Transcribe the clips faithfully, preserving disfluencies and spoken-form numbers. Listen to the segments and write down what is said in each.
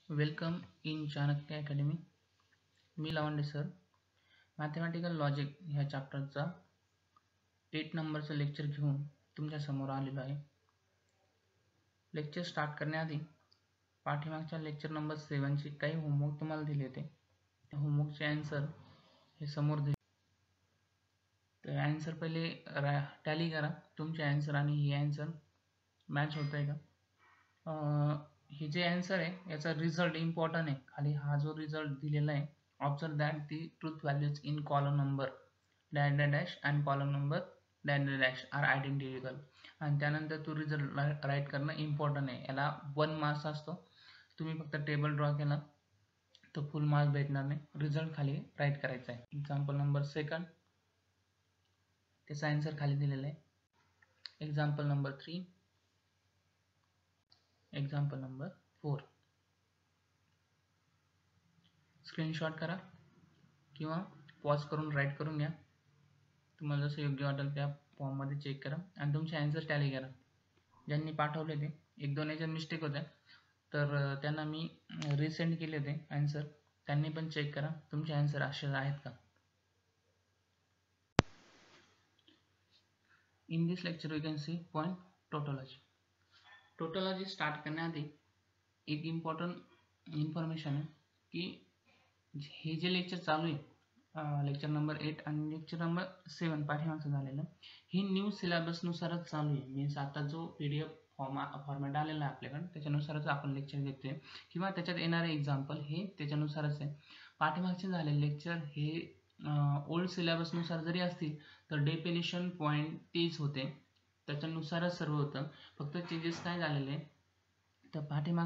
Welcome in Chanakya academy. मी Lavande sir. Mathematical logic ह्या चॅप्टरचा एट नंबरचं लेक्चर घेऊन तुमच्या समोर आलेलो आहे. लेक्चर स्टार्ट करण्याआधी पाठीमागच्या लेक्चर नंबर सेवनचे काही होमवर्क तुम्हाला दिले होते. त्या होमवर्कचे आन्सर हे समोर दिले. तर आन्सर पहिले टॅली करा. तुमचे आन्सर आणि हे आन्सर मॅच होत आहे का? हे जे आन्सर आहे याचा रिझल्ट इम्पॉर्टंट आहे. खाली हा जो रिझल्ट दिलेला आहे, observe that the truth values in column number dash dash dash and column number dash dash dash are identical. आणि त्यानंतर तो रिझल्ट राईट करणं इम्पॉर्टंट आहे. याला वन मार्क्स असतो. तुम्ही फक्त टेबल ड्रॉ केला तर फुल मार्क्स भेटणार नाही. रिझल्ट खाली राईट करायचा आहे. एक्झाम्पल नंबर सेकंड, त्याचा आन्सर खाली दिलेला आहे. Example number three, example number four. Screenshot करा किंवा पॉज करून राईट करून घ्या. तुम्हाला जसं योग्य वाटेल त्या फॉर्ममध्ये चेक करा आणि तुमचे आन्सर टॅली करा. ज्यांनी पाठवले ते एक दोन याच्यात मिस्टेक होत्या, तर त्यांना मी रिसेंड केले होते आन्सर. त्यांनी पण चेक करा तुमचे आन्सर असे आहेत का. In this lecture we can see point tautology. Tautology start करण्याआधी एक इम्पॉर्टंट इन्फॉर्मेशन आहे की हे जे लेक्चर चालू आहे, लेक्चर नंबर एट आणि लेक्चर नंबर सेवन पाठीमागचं झालेलं, ही न्यू सिलेबसनुसारच चालू आहे. मीन्स आता जो P D F forma format आलेला आहे आपल्याकडे, त्याच्यानुसारच आपण लेक्चर घेतोय किंवा त्याच्यात येणारे एक्झाम्पल हे त्याच्यानुसारच आहे. पाठीमागचे झालेले लेक्चर हे ओल्ड सिलेबसनुसार जरी असतील तर डेफिनेशन पॉईंट तेच होते, त्याच्यानुसारच सर्व होतं. फक्त चेंजेस काय झालेले तर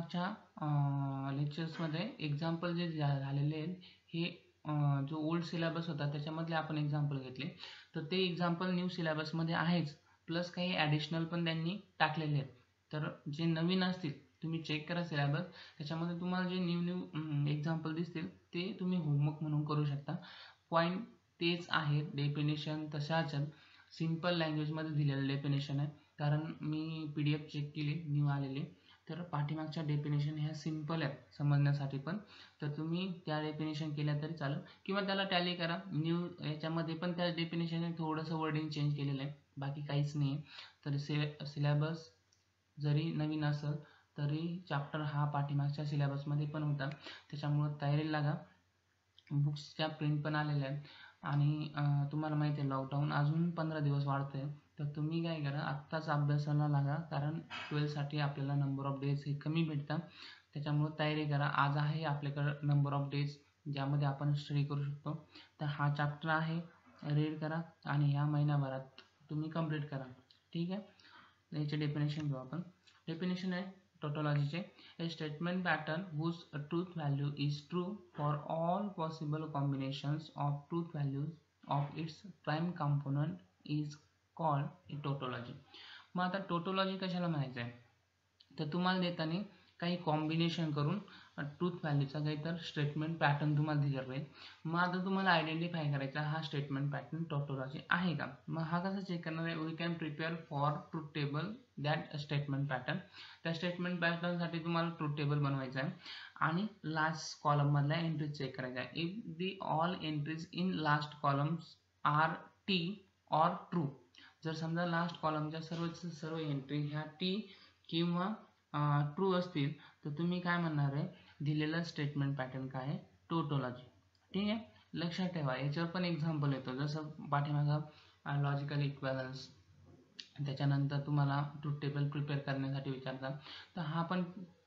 पाठीमागच्या लेक्चर्समध्ये एक्झाम्पल जे झालेले आहेत हे जो ओल्ड सिलेबस होता त्याच्यामधले आपण एक्झाम्पल घेतले, तर ते एक्झाम्पल न्यू सिलेबसमध्ये आहेच, प्लस काही ॲडिशनल पण त्यांनी टाकलेले आहेत. तर जे नवीन असतील तुम्ही चेक करा सिलेबस, त्याच्यामध्ये तुम्हाला जे न्यू न्यू एक्झाम्पल दिसतील ते तुम्ही होमवर्क म्हणून करू शकता. पॉईंट तेच आहेत, डेफिनेशन तशाच सिम्पल लँग्वेजमध्ये दिलेलं डेफिनेशन आहे. कारण मी पी डी एफ चेक केली न्यू आलेले, तर पाठीमागच्या डेफिनेशन ह्या सिम्पल आहेत समजण्यासाठी पण, तर तुम्ही त्या डेफिनेशन केल्या तरी चालेल किंवा त्याला टॅली करा. न्यू याच्यामध्ये पण त्या डेफिनेशन थोडंसं वर्डिंग चेंज केलेलं आहे, बाकी काहीच नाही आहे. तर सि सिलेबस जरी नवीन असेल तरी चॅप्टर हा पाठीमागच्या सिलेबसमध्ये पण होता, त्याच्यामुळं तयारीला लागा. बुक्सच्या प्रिंट पण आलेल्या आहेत आणि तुम्हाला माहिती आहे लॉकडाऊन अजून पंधरा दिवस वाढतं आहे, तर तुम्ही काय करा आत्ताच अभ्यासाला लागा. कारण ट्वेल्थसाठी आपल्याला नंबर ऑफ डेज हे कमी भेटतात, त्याच्यामुळं तयारी करा. आज आहे आपल्याकडं नंबर ऑफ डेज ज्यामध्ये आपण स्टडी करू शकतो. तर हा चॅप्टर आहे, रीड करा आणि ह्या महिन्याभरात तुम्ही कंप्लीट करा. ठीक आहे. याचे डेफिनेशन घेऊ आपण. डेफिनेशन आहे टोटोलॉजीचे, a statement pattern whose truth value is true for all possible combinations of truth values of its prime component is called a tautology. मग आता टोटोलॉजी कशाला म्हणायचं आहे, तर तुम्हाला देताना काही कॉम्बिनेशन करून ट्रूथ व्हॅल्यूचा काहीतर स्टेटमेंट पॅटर्न तुम्हाला दिलेला आहे. मग आता तुम्हाला आयडेंटिफाय करायचा हा स्टेटमेंट पॅटर्न टोटोलॉजी आहे का. मग हा कसा चेक करणार आहे, we can prepare for truth table that statement pattern. त्या स्टेटमेंट पॅटर्नसाठी तुम्हाला ट्रूथ टेबल बनवायचा आहे आणि लास्ट कॉलममधल्या एंट्रीज चेक करायच्या आहे. If the all entries in last columns are T or true, जर समजा लास्ट कॉलमच्या सर्व सर्व एंट्री ह्या टी किंवा ट्रू असतील तर तुम्ही काय म्हणणार आहे, दिलेला स्टेटमेंट पॅटर्न काय आहे, टोटोलॉजी. ठीक आहे. लक्षात ठेवा याच्यावर पण एक्झाम्पल येतो, जसं पाठीमागं लॉजिकल इक्वेलन्स, त्याच्यानंतर तुम्हाला ट्रूथ टेबल प्रिपेअर करण्यासाठी विचारतात. तर हा पण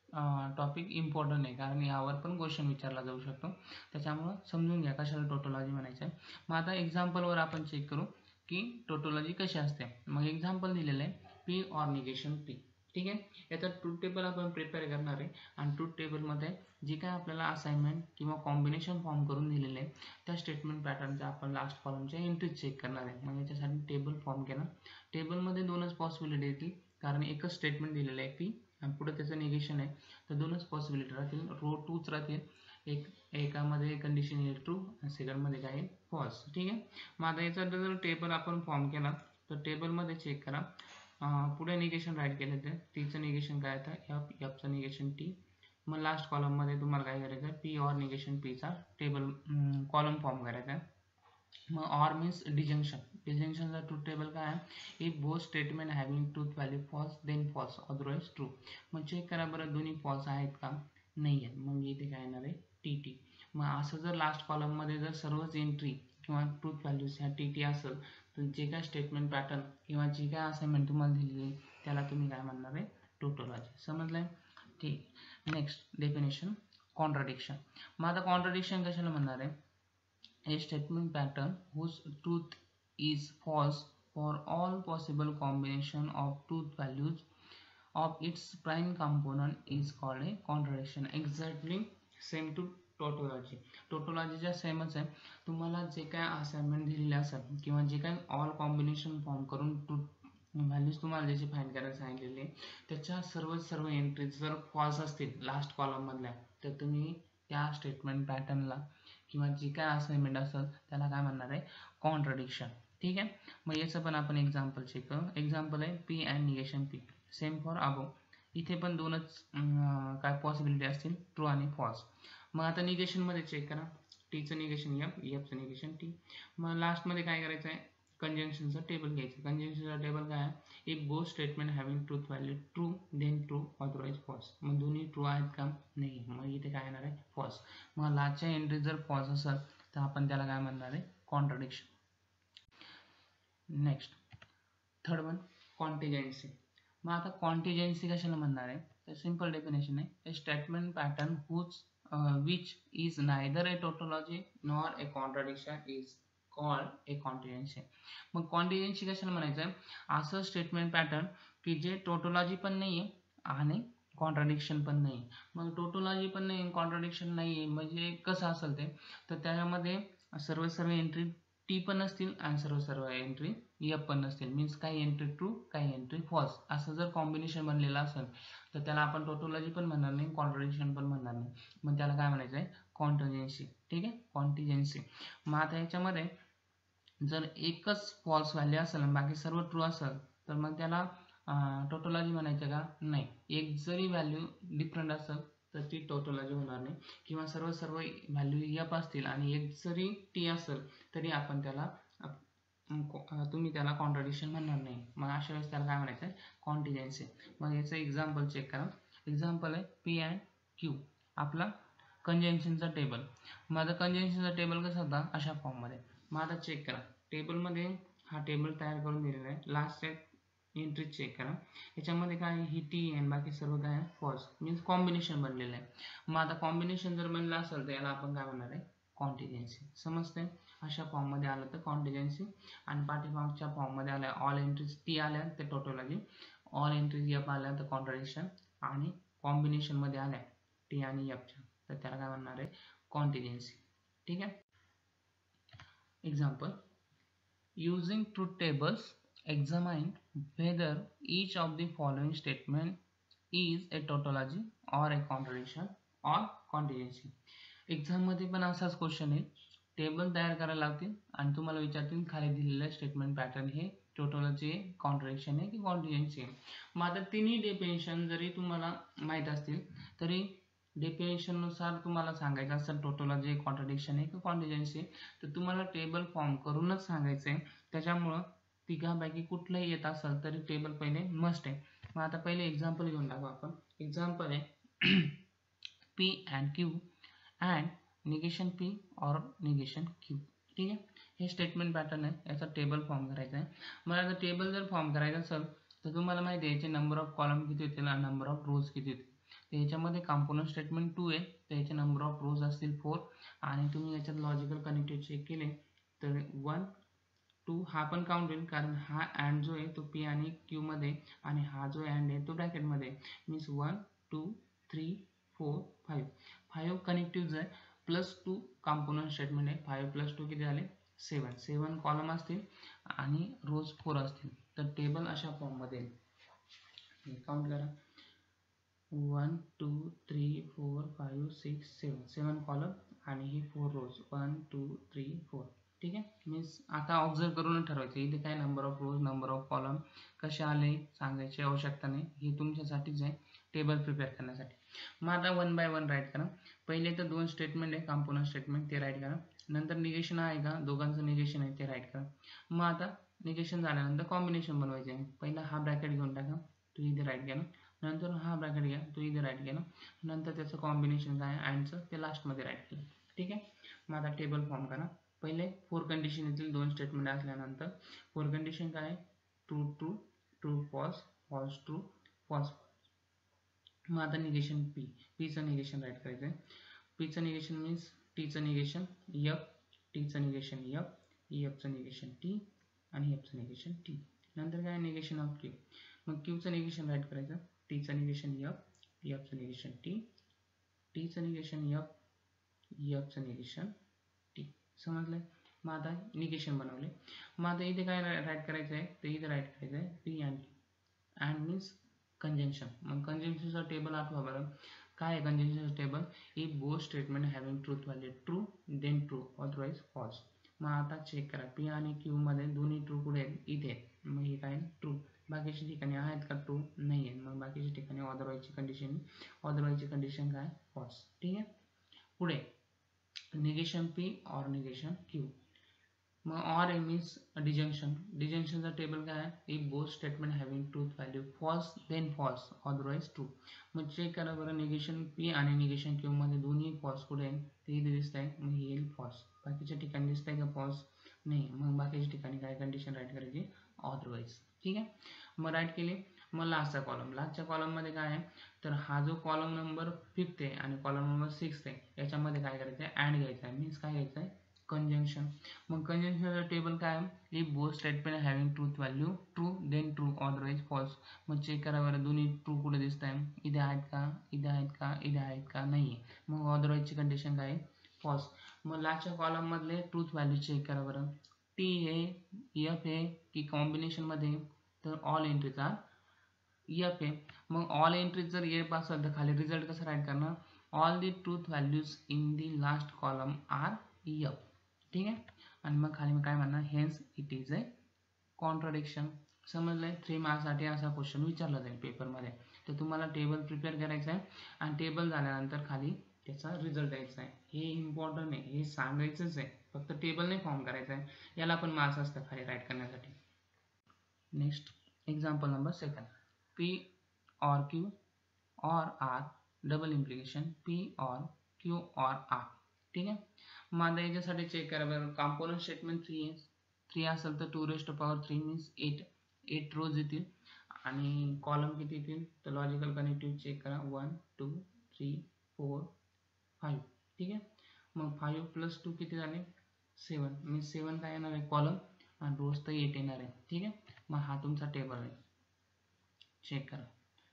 टॉपिक इम्पॉर्टंट आहे कारण यावर पण क्वेश्चन विचारला जाऊ शकतो, त्याच्यामुळं समजून घ्या कशाला टोटोलॉजी म्हणायचं आहे. मग आता एक्झाम्पलवर आपण चेक करू की टोटोलॉजी कशी असते. मग एक्झाम्पल दिलेलं आहे पी ऑर निगेशन पी. ठीक आहे. याचं ट्रूथ टेबल आपण प्रिपेअर करणार आहे आणि ट्रूथ टेबलमध्ये जी काय आपल्याला असाइनमेंट किंवा कॉम्बिनेशन फॉर्म करून दिलेले आहे त्या स्टेटमेंट पॅटर्नच्या आपण लास्ट कॉलमच्या एंट्रीज चेक करणार आहे. मग याच्यासाठी टेबल फॉर्म केला. टेबलमध्ये दोनच पॉसिबिलिटी येतील कारण एकच स्टेटमेंट दिलेलं आहे पी आणि पुढे त्याचं निगेशन आहे, तर दोनच पॉसिबिलिटी राहतील, रो टूच राहतील. एक एकामध्ये कंडिशन येईल ट्रू आणि सेकंडमध्ये काय आहे फॉल्स. ठीक आहे. मग आता याचा जर टेबल आपण फॉर्म केला तर टेबलमध्ये चेक करा. पुढे निगेशन राईट केलं तर टीचं निगेशन काय येतं एफ, एफचं निगेशन टी, मग लास्ट कॉलम मध्ये तुम्हाला काय करायचं आहे पी ऑर निगेशन पीचा टेबल कॉलम फॉर्म करायचा आहे. मग ऑर मीन्स डिजंक्शन. डिजंक्शनचा ट्रूथ टेबल काय आहे if both statement having truth value false then false otherwise true. मग चेक करा बरं दोन्ही फॉल्स आहेत का नाही आहेत मग इथे काय येणार आहे टी टी. मग असं जर लास्ट कॉलममध्ये जर सर्वच एंट्री किंवा ट्रूथ व्हॅल्यूज ह्या टी टी असेल तर जे काय स्टेटमेंट पॅटर्न किंवा जी काय असाइनमेंट तुम्हाला दिलेली त्याला तुम्ही काय म्हणणार आहे टोटोलॉजी. समजलंय ठीक. Next definition contradiction. मग आता कॉन्ट्राडिक्शन कशाला म्हणणार आहे a statement pattern whose truth is false for all possible combination of truth values of its prime component is called a contradiction. Exactly same to tautology. टोटोलॉजीच्या सेमच आहे. तुम्हाला जे काय असाइनमेंट दिलेले असेल किंवा जे काय ऑल कॉम्बिनेशन फॉर्म करून ट्रूथ व्हॅल्यूज तुम्हाला ज्याची फाइंड करायला सांगितलेली त्याच्या सर्व सर्व एंट्रीज जर फॉल्स असतील लास्ट कॉलम मधल्या तर तुम्ही त्या स्टेटमेंट पॅटर्नला किंवा जी काय असाइनमेंट असेल त्याला काय म्हणणार आहे कॉन्ट्राडिक्शन. ठीक आहे. मग याचं पण आपण एक्झाम्पल चेक करू. एक्झाम्पल आहे P and negation P same for above. इथे पण दोनच काय पॉसिबिलिटी असतील ट्रू आणि फॉल्स. मग आता निगेशन मध्ये चेक करा टीचं निगेशन एफ एफचं निगेशन टी. मग लास्टमध्ये काय करायचं आहे कंजंक्शनचं टेबल घ्यायचं. कंजंक्शनचं टेबल काय आहे if both statement having truth value true then true otherwise false. मग दोन्ही ट्रू आहेत का नाही मग इथे काय येणार आहे फॉल्स. मग लास्टच्या एंट्री जर फॉल्स असेल तर आपण त्याला काय म्हणणार आहे contradiction. Next third one contingency. मग आता कॉन्टिजेन्सी कशाला म्हणणार आहे तर सिंपल डेफिनेशन आहे statement pattern whose which is neither a tautology nor a contradiction is called a contingency. मग कॉन्टिजेन्सी कशाला म्हणायचं आहे असं स्टेटमेंट पॅटर्न की जे टोटोलॉजी पण नाही आहे आणि कॉन्ट्राडिक्शन पण नाही. मग टोटोलॉजी पण नाही कॉन्ट्राडिक्शन नाही आहे म्हणजे कसं असेल ते तर त्यामध्ये सर्व सर्व एंट्री टी पण नसतील आणि सर्व सर्व एंट्री एफ पण नसतील. मीन्स काही एंट्री ट्रू काही एंट्री फॉल्स असं जर कॉम्बिनेशन बनलेलं असेल तर त्याला आपण टोटोलॉजी पण म्हणणार नाही कॉन्ट्राडिक्शन पण म्हणणार नाही. मग त्याला काय म्हणायचं आहे कॉन्टिजेन्सी. ठीक आहे कॉन्टिजेन्सी. मग आता ह्याच्यामध्ये जर एकच फॉल्स व्हॅल्यू असेल आणि बाकी सर्व ट्रू असेल तर मग त्याला टोटोलॉजी म्हणायचं का नाही. एक जरी व्हॅल्यू डिफरंट असेल तर ती टोटोलॉजी होणार नाही किंवा सर्व सर्व व्हॅल्यू एफ असतील आणि एक जरी टी असेल तरी आपण त्याला तुम्ही त्याला कॉन्ट्राडिक्शन म्हणणार नाही. मग अशा वेळेस त्याला काय म्हणायचं आहे कॉन्टिजेन्सी. मग याचं एक्झाम्पल चेक करा. एक्झाम्पल आहे पी अँड क्यू आपला कंजंक्शनचा टेबल. मग आता कंजंक्शनचा टेबल कसा होता अशा फॉर्ममध्ये. मग आता चेक करा टेबलमध्ये हा टेबल तयार करून दिलेला आहे. लास्ट एंट्री चेक करा याच्यामध्ये काय ही टी आणि बाकी सर्व काय फॉल्स मीन्स कॉम्बिनेशन बनलेलं आहे. मग आता कॉम्बिनेशन जर बनलं असेल तर याला आपण काय म्हणणार आहे कॉन्टिजेन्सी. समजते अशा फॉर्ममध्ये आलं तर कॉन्टिजेन्सी आणि पाठीमागच्या फॉर्ममध्ये आल्या ऑल एंट्रीज टी आल्या ते टोटोलॉजी ऑल एंट्रीज एफ आल्या तर कॉन्ट्राडिक्शन आणि कॉम्बिनेशन मध्ये आल्या टी आणि एफच्या तर त्याला काय म्हणणार आहे कॉन्टिजेन्सी. ठीक आहे. Example using truth tables examine whether each of the following statement is a tautology or a contradiction or contingency. Exam मध्ये पण असाच क्वेश्चन आहे. टेबल तयार करायला लागतील आणि तुम्हाला विचारतील खाली दिलेलं स्टेटमेंट पॅटर्न हे टोटोलॉजी आहे कॉन्ट्राडिक्शन आहे की कॉन्टिजेन्सी आहे. मग आता तिन्ही डेफिनेशन जरी तुम्हाला माहीत असतील तरी डेफिनेशन नुसार तुम्हाला सांगायचं असेल टोटोलॉजी कॉन्ट्राडिक्शन आहे की कॉन्टिजेन्सी तर तुम्हाला टेबल फॉर्म करूनच सांगायचं आहे. त्याच्यामुळं तिघांपैकी कुठलंही येत असेल तरी टेबल पहिले मस्ट आहे. मग आता पहिले एक्झाम्पल घेऊन टाकू आपण. एक्झाम्पल आहे P and Q and negation P or negation Q. ठीक आहे. हे स्टेटमेंट पॅटर्न आहे याचा टेबल फॉर्म करायचा आहे. मग आता टेबल जर फॉर्म करायचं असेल तर तुम्हाला माहिती आहे याचे नंबर ऑफ कॉलम किती होतील आणि नंबर ऑफ रोज किती होतील. तर याच्यामध्ये कॉम्पोनंट स्टेटमेंट टू आहे तर याचे नंबर ऑफ रोज असतील फोर आणि तुम्ही याच्यात लॉजिकल कनेक्टिव्ह चेक केले तर वन टू हा पण काउंट होईल कारण हा अँड जो आहे तो पी आणि क्यू मध्ये आणि हा जो अँड आहे तो ब्रॅकेट मध्ये means one two three four five five connective आहे प्लस टू कॉम्पोनंट स्टेटमेंट आहे. फाईव्ह प्लस टू किती झाले सेवन. सेवन कॉलम असतील आणि रोज फोर असतील तर टेबल अशा फॉर्म मध्ये काउंट करा one two three four five six seven. Seven column आणि ही four rows one two three four. ठीक आहे. मीन्स आता ऑब्झर्व करून ठरवायचं इथे काय number of rows number of column कसे आले सांगायची आवश्यकता नाही. हे तुमच्यासाठीच आहे. टेबल प्रिपेअर करण्यासाठी. मग आता वन बाय वन राईट करा. पहिले तर दोन स्टेटमेंट आहे कॉम्पोनंट स्टेटमेंट ते राईट करा. नंतर निगेशन आहे का दोघांचं निगेशन आहे ते राईट करा. मग आता निगेशन झाल्यानंतर कॉम्बिनेशन बनवायचे आहे. पहिला हा ब्रॅकेट घेऊन टाका, तो इथे राईट घ्या. नंतर हा ब्रॅकेट घ्या, तो इथे राईट घ्या. नंतर त्याचं कॉम्बिनेशन काय अँडचं ते लास्टमध्ये राईट केलं. ठीक आहे. मग आता टेबल फॉर्म करा. पहिले फोर कंडिशन येतील दोन स्टेटमेंट असल्यानंतर. फोर कंडिशन काय आहे true true true false false true false. मग आता निगेशन पी पीचं निगेशन राईट करायचं आहे. पीचं निगेशन मीन्स टीचं निगेशन एफ, टीचं निगेशन एफ, एफचं निगेशन टी आणि एफचं निगेशन टी. नंतर काय निगेशन ऑफ क्यू. मग क्यूचं निगेशन राईट करायचं. टीचं निगेशन एफ, एफचं निगेशन टी, टीचं निगेशन एफ, एफचं निगेशन टी. समजलंय. मग आता निगेशन बनवले. मग आता इथे काय राईट करायचं आहे ते इथे राईट करायचं आहे P and Q. And means conjunction. मग कंजंक्शनचा टेबल आठवा बरं. काय आहे कंजंक्शनचं table. If both statement having truth value true then true otherwise false. मग आता चेक करा पी आणि क्यू मध्ये दोन्ही ट्रू कुठे आहेत इथे आहेत. मग हे काय ट्रू. बाकीच्या ठिकाणी आहेत का ट्रू नाही आहे. मग बाकीच्या ठिकाणी अदरवाईजची कंडिशन अदरवाईजची कंडिशन काय फॉल्स. ठीक आहे. पुढे negation P or negation Q. मग ऑर ए मीन्स डिजंक्शन. डिजंक्शनचा टेबल काय आहे if both statement having truth value false then false otherwise true. मग चेक करा बरं निगेशन पी आणि निगेशन क्यू मध्ये दोन्ही फॉल्स कुठे आहे ते इथे दिसत आहे. मग हे येईल फॉल्स. बाकीच्या ठिकाणी दिसत आहे का फॉल्स नाही. मग बाकीच्या ठिकाणी काय कंडिशन राईट करायची अदरवाईज. ठीक आहे. मग राईट केली. मग लास्टचा कॉलम. लास्टच्या कॉलममध्ये काय आहे तर हा जो कॉलम नंबर फिफ्थ आहे आणि कॉलम नंबर सिक्स्थ आहे याच्यामध्ये काय करायचं आहे अँड घ्यायचं आहे. मीन्स काय घ्यायचं आहे कंजंक्शन. मग कंजंक्शनचा टेबल काय आहे if both statement having truth value true then true otherwise false. मग चेक करा बरं दोन्ही ट्रू कुठे दिसत आहे इथे आहेत का इथे आहेत का इथे आहेत का नाही आहे. मग अदरवाईजची कंडिशन काय आहे फॉल्स. मग लास्टच्या कॉलम मधले ट्रूथ व्हॅल्यू चेक करा बरं. टी हे एफ हे की कॉम्बिनेशनमध्ये तर ऑल एंट्रीज आर एफ आहे. मग ऑल एंट्रीज जर एफ असेल तर खाली रिझल्ट कसं राईट करणार all the truth values in the last column are F. ठीक आहे. आणि मग खाली काय म्हणणार hence it is a contradiction. समजलंय. थ्री मार्क्ससाठी असा क्वेश्चन विचारला जाईल पेपरमध्ये. तर तुम्हाला टेबल प्रिपेअर करायचं आहे आणि टेबल झाल्यानंतर खाली त्याचा रिझल्ट द्यायचा आहे. हे इम्पॉर्टंट आहे. हे सांगायचंच आहे. फक्त टेबल नाही फॉर्म करायचं आहे. याला पण मार्क्स असतात खाली राईट करण्यासाठी. Next example number second. P or Q or R double implication P or Q or R. ठीक आहे. मग आता याच्यासाठी चेक करा बरं. कॉम्पोनंट स्टेटमेंट थ्री आहे. थ्री असेल तर two raised power three means eight eight rows येतील आणि कॉलम किती येतील तर लॉजिकल कनेक्टिव्ह चेक करा one two three four five. ठीक आहे. मग फाईव्ह प्लस टू किती झाले सेवन मीन्स सेवन काय येणार आहे कॉलम आणि रोज तर एट येणार आहे. ठीक आहे. मग हा तुमचा टेबल आहे. चेक करा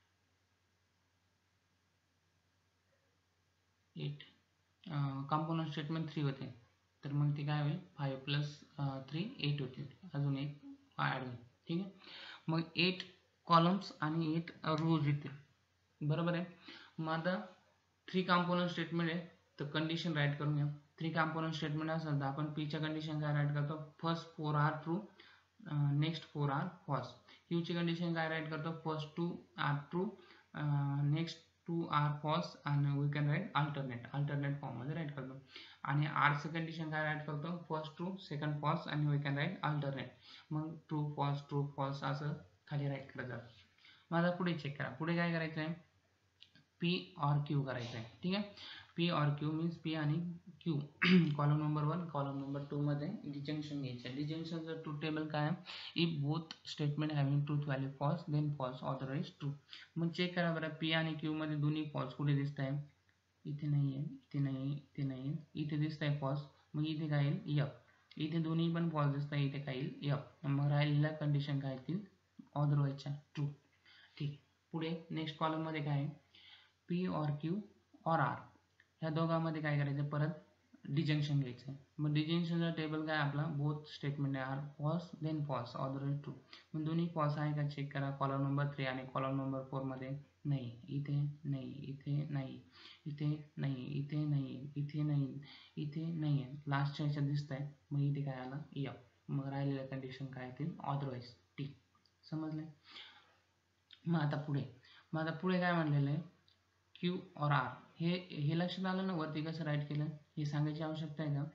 एट कॉम्पोनंट स्टेटमेंट थ्री होते तर मग ते काय होईल फाईव्ह प्लस थ्री एट होतील. अजून एक ॲड होईल. ठीक आहे. मग एट कॉलम्स आणि एट रोज येतील बरोबर आहे. मग आता थ्री कॉम्पोनंट स्टेटमेंट आहे तर कंडिशन राईट करून घ्या. थ्री कॉम्पोनंट स्टेटमेंट असेल तर आपण पीच्या कंडिशन काय राईट करतो first four are true next four are false. क्यूची कंडिशन काय राईट करतो first two are true next two are false आणि we can write alternate alternate form मध्ये राईट करतो. आणि आरचं कंडिशन काय राईट करतो फर्स्ट ट्रू सेकंड फॉल्स आणि वी कॅन राईट अल्टरनेट. मग ट्रू फॉल्स ट्रू फॉल्स असं खाली राईट करत जातं. मग आता पुढे चेक करा. पुढे काय करायचं आहे पी ऑर क्यू करायचं आहे. ठीक आहे. P or Q means P आणि Q column number one column number two मध्ये डिजंक्शन घ्यायचं आहे. डिजंक्शनचं ट्रूथ टेबल काय आहे if both statement having truth value false then false otherwise true. मग चेक करा बरं पी आणि क्यू मध्ये दोन्ही फॉल्स कुठे दिसत आहे इथे नाही आहे इथे नाही इथे नाही इथे दिसत आहे फॉल्स. मग इथे काय येईल एफ. इथे दोन्ही पण फॉल्स दिसत आहे इथे काय येईल एफ. मग राहिलेल्या कंडिशन काय येतील अदरवाईजच्या ट्रू. ठीक. पुढे नेक्स्ट कॉलम मध्ये काय आहे P or Q or R ह्या दोघांमध्ये काय करायचं परत डिजंक्शन घ्यायचं. मग डिजंक्शनचा टेबल काय आपला both statement are false then false otherwise true. मग दोन्ही फॉल्स आहे का चेक करा कॉलम नंबर थ्री आणि कॉलम नंबर फोर मध्ये नाही इथे नाही इथे नाही इथे नाही इथे नाही इथे नाही इथे नाही आहे लास्टच्या ह्याच्यात दिसत आहे. मग इथे काय आलं एफ. मग राहिलेल्या कंडिशन काय येतील अदरवाईज टी. समजले. मग आता पुढे मग आता पुढे काय म्हणलेलं आहे, क्यू और आर. हे हे लक्षात आलं ना वरती कसं राईट केलं, हे सांगायची आवश्यकता आहे का?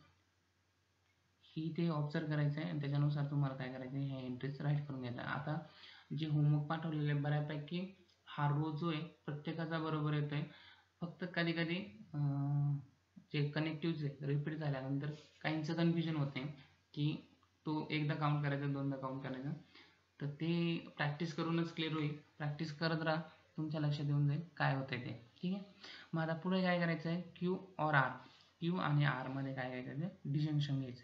ही ते ऑब्झर्व करायचं आहे आणि त्याच्यानुसार तुम्हाला काय करायचं आहे, ह्या एंट्रीज राईट करून घ्यायचं. आता जे होमवर्क पाठवलेले आहे बऱ्यापैकी हा रो जो आहे प्रत्येकाचा बरोबर येतो आहे. फक्त कधी कधी जे कनेक्टिव्ह आहे रिपीट झाल्यानंतर काहींचं कन्फ्युजन होते की तो एकदा काउंट करायचा दोनदा काउंट करायचा. तर ते प्रॅक्टिस करूनच क्लिअर होईल. प्रॅक्टिस करत राहा, तुमच्या लक्षात येऊन जाईल काय होतंय ते. ठीक आहे. मग आता पुढे काय करायचं आहे, क्यू और आर. क्यू आणि आर मध्ये काय करायचं, डिजंक्शन घ्यायचं.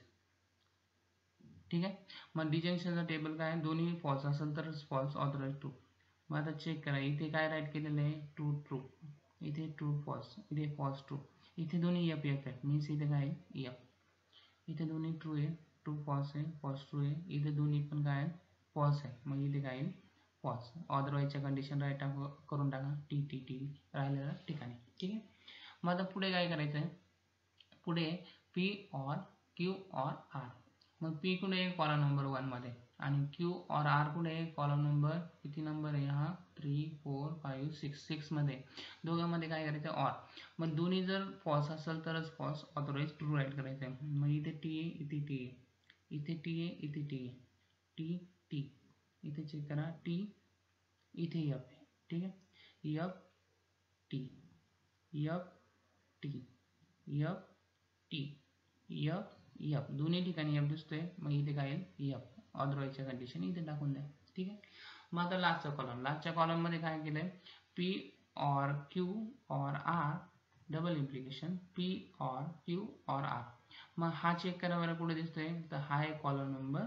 ठीक आहे. मग डिजंक्शनचा टेबल काय, दोन्ही फॉल्स असेल तर फॉल्स ऑथराइज ट्रू. मग आता चेक करा, इथे काय राईट केलेलं आहे, ट्रू ट्रू, इथे ट्रू फॉल्स, इथे फॉल्स ट्रू, इथे दोन्ही एफ एफ आहे मीन्स इथे काय आहे एफ. इथे दोन्ही ट्रू आहे, ट्रू फॉल्स आहे, फॉल्स ट्रू आहे, इथे दोन्ही पण काय आहे फॉल्स आहे, मग इथे काय फॉल्स. अदरवाईजच्या कंडिशन राईट करून टाका, टी टी टी राहिलेल्या ठिकाणी. ठीक आहे. मग आता पुढे काय करायचं आहे, पुढे P or Q or R. मग पी कुठे आहे, कॉलम नंबर वन मध्ये, आणि क्यू और आर कुठे आहे, कॉलम नंबर किती नंबर आहे हा, three four five six six मध्ये. दोघांमध्ये काय करायचं ऑर. मग दोन्ही जर फॉल्स असेल तरच फॉल्स, अदरवाईज ट्रू राईट करायचं आहे. मग इथे टी आहे, इथे टी आहे, इथे टी आहे, इथे टी आहे, टी टी, इथे चेक करा टी, इथे एफ आहे. ठीक आहे. F T, F T, F T, F F, दोन्ही ठिकाणी एफ दिसतोय, मग इथे काय येईल एफ. अदरवाईजच्या कंडिशन इथे टाकून द्या. ठीक आहे. मग आता लास्टचा कॉलम, लास्टच्या कॉलम मध्ये काय केलंय, P or Q or R double implication, P or Q or R. मग हा चेक करा बरं कुठे दिसतोय, तर हा आहे कॉलम नंबर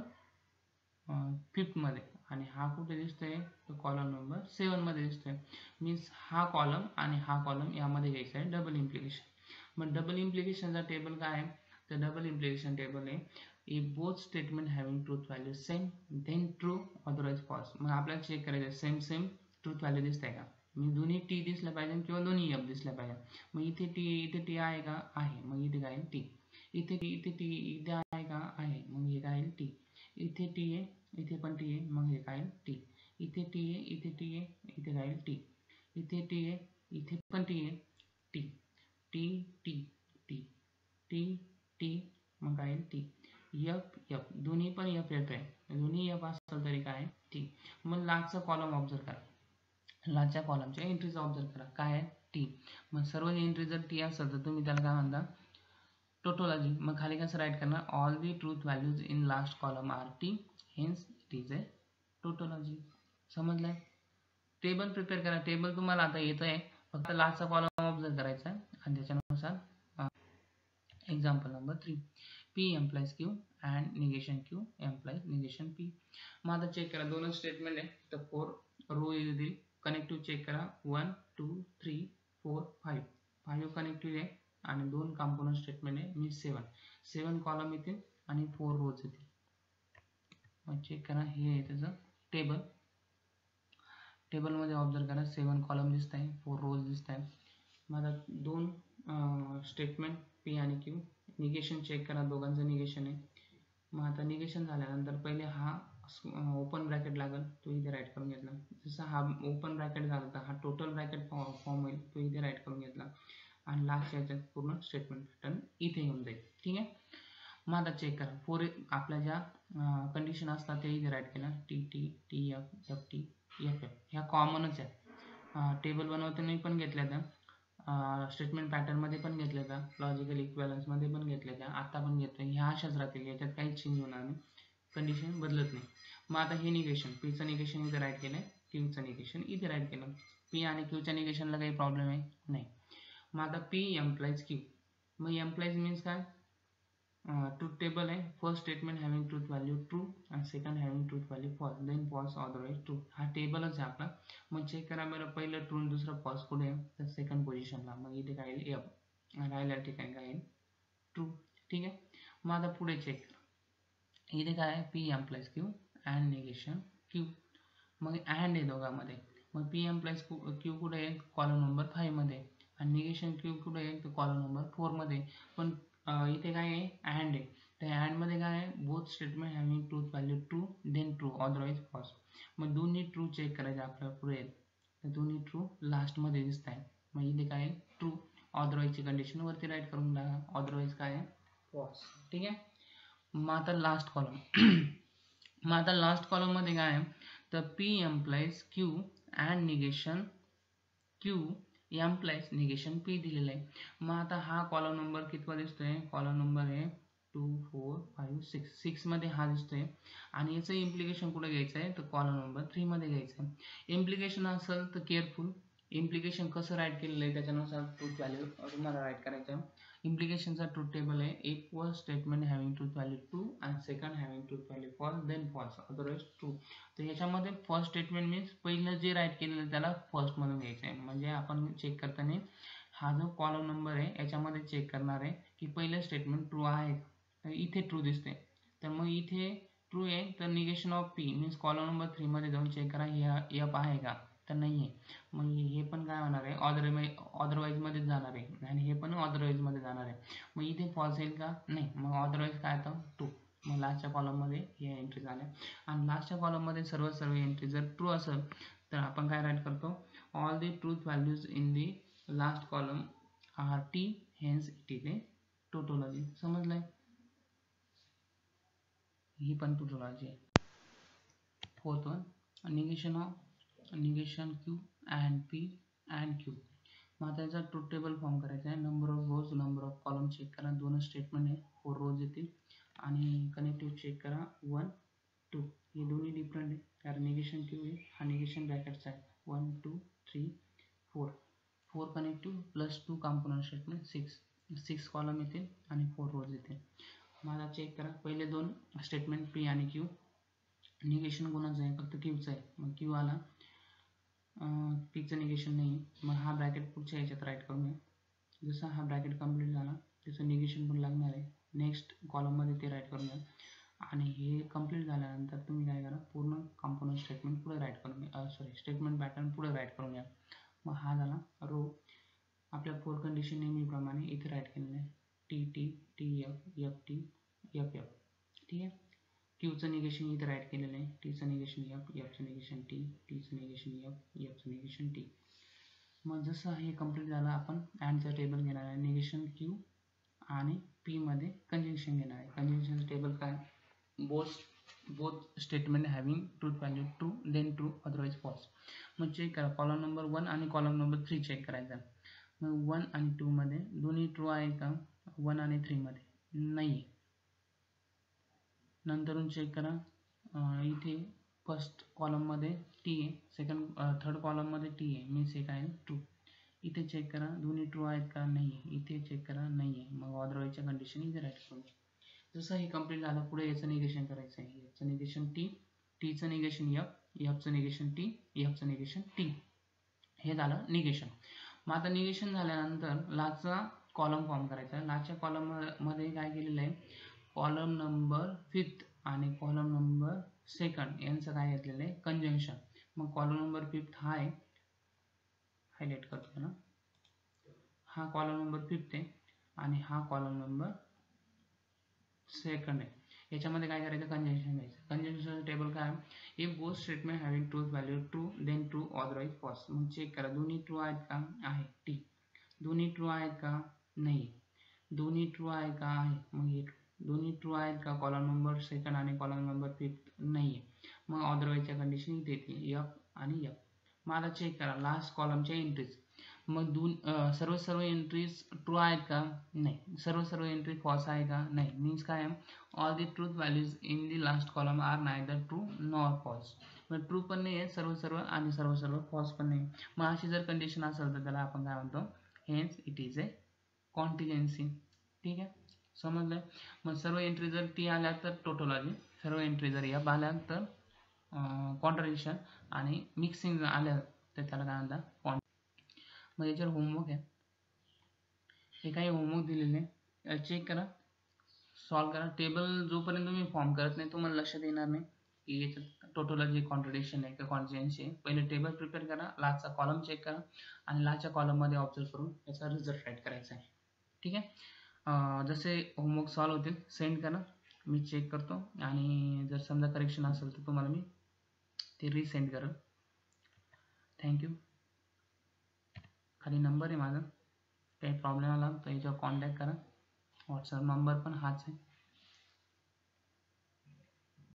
फिफ्थ मध्ये, आणि हा कुठे दिसतोय, तर कॉलम नंबर सेवन मध्ये दिसतोय. मीन्स हा कॉलम आणि हा कॉलम यामध्ये घ्यायचा आहे डबल इम्प्लिकेशन. मग डबल इम्प्लिकेशनचा टेबल काय आहे, तर डबल इम्प्लिकेशन टेबल आहे, if both statement having truth value same then true otherwise false. मग आपल्याला चेक करायचं सेम सेम ट्रूथ व्हॅल्यू दिसतंय का, मी दोन्ही टी दिसलं पाहिजे किंवा दोन्ही एफ दिसलं पाहिजे. मग इथे टी, इथे टी आहे का, आहे, मग इथे काय टी, इथे टी, इथे टी, इथे आहे का, आहे, मग हे काय टी, इथे टी आहे, इथे पण टी आहे, मग हे काय टी, इथे टी आहे, इथे टी आहे, इथे काय टी, इथे टी आहे, इथे पण टी आहे, T T T T T T, मग काय टी, एफ एफ, दोन्ही पण एफ एफ आहे, दोन्ही एफ असेल तरी काय टी. मग लास्टचा कॉलम ऑब्झर्व करा, लास्टच्या कॉलमच्या एंट्रीज ऑब्झर्व करा काय आहे टी. मग सर्व एंट्री जर टी असेल तर तुम्ही त्याला काय म्हणता, टोटोलॉजी. मग खाली कसं राईट करणार, all the truth values in last column are T, hence it is a tautology. समजलंय. टेबल प्रिपेअर करा, टेबल तुम्हाला आता येत आहे, फक्त लास्टचा कॉलम ऑब्झर्व करायचा आहे आणि त्याच्यानुसार. Example number three, P implies Q and negation Q implies negation P. मग आता चेक करा, दोनच स्टेटमेंट आहे, तर फोर रो येतील. कनेक्टिव्ह चेक करा, one two three four five, five connective आहे आणि दोन कॉम्पोनंट स्टेटमेंट आहे, मी सेवन, सेवन कॉलम येतील आणि फोर रोज येतील. मग चेक करा, हे आहे त्याचं टेबल. टेबलमध्ये ऑब्झर्व करा, सेवन कॉलम दिसत आहे, फोर रोज दिसत आहे. मग आता दोन स्टेटमेंट पी आणि क्यू, निगेशन चेक करा, दोघांचं निगेशन आहे. मग आता निगेशन झाल्यानंतर पहिले हा ओपन ब्रॅकेट लागेल, तो इथे राईट करून घेतला. जसं हा ओपन ब्रॅकेट झाला तर हा टोटल ब्रॅकेट फॉर्म होईल, तो इथे राईट करून घेतला आणि लास्टच्या याच्यात पूर्ण स्टेटमेंट पॅटर्न इथे येऊन जाईल. ठीक आहे. मग आता चेक करा, फोर आपल्या ज्या कंडिशन असतात ते इथे राईट केल्या, T T T F F T F F, ह्या कॉमनच आहे. टेबल बनवताना पण घेतल्या त्या, स्टेटमेंट पॅटर्नमध्ये पण घेतल्या त्या, लॉजिकल इक्वेलन्समध्ये पण घेतल्या त्या, आता पण घेतोय, ह्या अशाच राहतील, याच्यात काहीच चेंज होणार नाही, कंडिशन बदलत नाही. मग आता हे निगेशन, पीचं निगेशन इथे राईट केलं आहे, क्यूचं निगेशन इथे राईट केलं. पी आणि क्यूच्या निगेशनला काही प्रॉब्लेम आहे नाही. मग आता पी एम्प्लाइज क्यू, मग एम्प्लाइज मीन्स काय, ट्रूथ टेबल आहे, first statement having truth value true आणि second having truth value false, then false otherwise true. हा टेबलच आहे आपला. मग चेक करा बरं, पहिलं ट्रू आणि दुसरं फॉल्स कुठे आहे, तर सेकंड पोझिशनला, मग इथे काय येईल एफ, राहिल्या ठिकाणी काय येईल ट्रू. ठीक आहे. मग आता पुढे चेक करा, इथे काय आहे, P implies Q and negation Q, मग अँड आहे दोघांमध्ये. मग पी एम्प्लाइज क्यू कुठे आहे, कॉलम नंबर फाईव्ह मध्ये, आणि निगेशन क्यू कुठे आहे, तर कॉलम नंबर फोर मध्ये. पण इथे काय आहे अँड आहे, तर अँड मध्ये काय आहे, both statement having truth value true then true otherwise false. मग दोन्ही ट्रू चेक करायचे आपल्याला पुढे. तर दोन्ही ट्रू लास्टमध्ये दिसत आहे. मग इथे काय ट्रू, अदरवाईजची कंडिशन वरती राईट करून टाका, अदरवाईज काय आहे फॉल्स. ठीक आहे. मग आता लास्ट कॉलम मग आता लास्ट कॉलममध्ये काय आहे तर P implies Q and negation Q implies negation P दिलेलं आहे. मग आता हा कॉलम नंबर कितवा दिसतोय, कॉलम नंबर आहे टू फोर फाईव्ह सिक्स सिक्समध्ये हा दिसतोय आणि याचं इम्प्लिकेशन कुठे घ्यायचं आहे तर कॉलम नंबर थ्रीमध्ये घ्यायचं आहे. इम्प्लिकेशन असेल तर केअरफुल, इम्प्लिकेशन कसं राईट केलेलं आहे त्याच्यानुसार ट्रूथ व्हॅल्यू तुम्हाला राईट करायचं आहे. इम्प्लिकेशनचा ट्रूथ टेबल आहे, एक first statement having truth value true and second having truth value false then false otherwise true. तर याच्यामध्ये फर्स्ट स्टेटमेंट मीन्स पहिलं जे राईट केलेलं आहे त्याला फर्स्टमधून घ्यायचं आहे. म्हणजे आपण चेक करताना हा जो कॉलम नंबर आहे याच्यामध्ये चेक करणार आहे की पहिलं स्टेटमेंट ट्रू आहे तर इथे ट्रू दिसते, तर मग इथे ट्रू आहे तर negation of P means column number थ्रीमध्ये जाऊन चेक करा हे एफ आहे का तर नाही आहे. मग हे पण काय होणार आहे ऑदरवाईज अदरवाईजमध्येच जाणार आहे आणि हे पण अदरवाईजमध्ये जाणार आहे. मग इथे फॉल्स येईल का नाही, मग अदरवाईज काय होतं ट्रू. मग लास्टच्या कॉलममध्ये हे एंट्री झाल्या आणि लास्टच्या कॉलममध्ये सर्व सर्व एंट्री जर ट्रू असेल तर आपण काय राईट करतो all the truth values in the last column are T hence it is a tautology. समजलंय, ही पण टोटोलॉजी आहे. Fourth one negation of negation Q and P and Q. मग आता याचा ट्रूथ टेबल फॉर्म करायचा आहे. Number of rows number of column check करा, दोन स्टेटमेंट आहे फोर रोज येतील आणि कनेक्टिव्ह चेक करा वन टू, हे दोन्ही डिफरंट आहे कारण निगेशन क्यू आहे हा निगेशन ब्रॅकेटचा आहे. One two three four, four connective plus two component statement six, six column येतील आणि फोर रोज येतील. मला चेक करा पहिले दोन स्टेटमेंट पी आणि क्यू, निगेशन कोणाचं आहे फक्त क्यूचं आहे. मग क्यू आला, पीचं निगेशन नाही, मग हा ब्रॅकेट पुढच्या याच्यात राईट करून घ्या. जसा हा ब्रॅकेट कंप्लीट झाला त्याचं निगेशन पण लागणार आहे, नेक्स्ट कॉलममध्ये ते राईट करून घ्या आणि हे कंप्लीट झाल्यानंतर तुम्ही काय करा पूर्ण कॉम्पोनंट स्टेटमेंट पुढे राईट करून घ्या, सॉरी स्टेटमेंट पॅटर्न पुढे राईट करून घ्या. मग हा झाला रो. आपल्या फोर कंडिशन नेहमीप्रमाणे इथे राईट केलेलं आहे T T T F F T F F. ठीक आहे. क्यूचं निगेशन इथे राईट केलेलं आहे, टीचं निगेशन एफ, एफचं निगेशन टी, टीचं निगेशन एफ, एफचं निगेशन टी. मग जसं हे कंप्लीट झालं आपण अँडचं टेबल घेणार आहे, निगेशन क्यू आणि पीमध्ये कंजंक्शन घेणार आहे. कंजंक्शन टेबल काय both both statement having truth value true then true otherwise false. मग चेक करा कॉलम नंबर वन आणि कॉलम नंबर थ्री चेक करायचा. मग वन आणि टूमध्ये दोन्ही ट्रू आहे का, वन आणि थ्रीमध्ये नाही आहे. नंतरून चेक करा इथे फर्स्ट कॉलममध्ये टी आहे, सेकंड थर्ड कॉलममध्ये टी आहे मीन्स हे काय ट्रू. इथे चेक करा दोन्ही ट्रू आहेत का नाही आहे, इथे चेक करा नाही आहे, मग अदरवाईजच्या कंडिशन इथे राईट करून. जसं हे कंप्लीट झालं पुढे याचं निगेशन करायचं आहे, याचं निगेशन टी, टीचं निगेशन एफ, एफचं निगेशन टी, एफचं निगेशन टी. हे झालं निगेशन. मग आता निगेशन झाल्यानंतर लास्टचा कॉलम फॉर्म करायचा आहे. लास्टच्या कॉलममध्ये काय केलेलं आहे कॉलम नंबर फिफ्थ आणि कॉलम नंबर सेकंड यांचं काय घेतलेलं आहे कंजंक्शन. मग कॉलम नंबर फिफ्थ हा आहे, हायलाइट करतो ना, हा कॉलम नंबर फिफ्थ आहे आणि हा कॉलम नंबर सेकंड आहे. याच्यामध्ये काय करायचं कंजंक्शन घ्यायचं. कंजंक्शन टेबल काय if both statement having truth value true then true otherwise false. मग चेक करा दोन्ही ट्रू आहेत का आहे टी, दोन्ही ट्रू आहेत का नाही, दोन्ही ट्रू आहे का आहे, मग हे दोन्ही ट्रू आहेत का कॉलम नंबर सेकंड आणि कॉलम नंबर फिफ्थ नाही आहे, मग अदरवाईजच्या कंडिशन इथे येते एफ आणि एफ. मग आता चेक करा लास्ट कॉलमच्या एंट्रीज. मग दोन सर्व सर्व एंट्रीज ट्रू आहेत का नाही, सर्व सर्व एंट्री फॉल्स आहे का नाही, मीन्स काय आहे all the truth values in the last column are neither true nor false. मग ट्रू पण नाही आहे सर्व सर्व आणि सर्व सर्व फॉल्स पण नाही. मग अशी जर कंडिशन असेल तर त्याला आपण काय म्हणतो hence it is a contingency. ठीक आहे समजलंय. मग सर्व एंट्री जर टी आल्या तर टोटोलॉजी, सर्व एंट्री जर एफ आल्या तर कॉन्ट्राडिक्शन आणि मिक्सिंग आल्या तर त्याला काय म्हणतात कॉन्ट. मग याच्यावर होमवर्क आहे, हे काही होमवर्क दिलेले आहे चेक करा सॉल्व करा. टेबल जोपर्यंत तुम्ही फॉर्म करत नाही तुम्हाला लक्षात येणार नाही की याच्यात टोटोलॉजी कॉन्ट्राडिक्शन आहे का कॉन्टिजेन्सी आहे. पहिले टेबल प्रिपेअर करा, लास्टचा कॉलम चेक करा आणि लास्टच्या कॉलममध्ये ऑब्झर्व करून याचा रिझल्ट राईट करायचा आहे. ठीक आहे. जसे होमवर्क सॉल्व होतील सेंड करा, मी चेक करतो आणि जर समजा करेक्शन असेल तर तुम्हाला मी ते रिसेंड करेन. थँक्यू. खाली नंबर आहे माझा, काही प्रॉब्लेम आला तर याच्यावर कॉन्टॅक्ट करा. व्हॉट्सअप नंबर पण हाच आहे.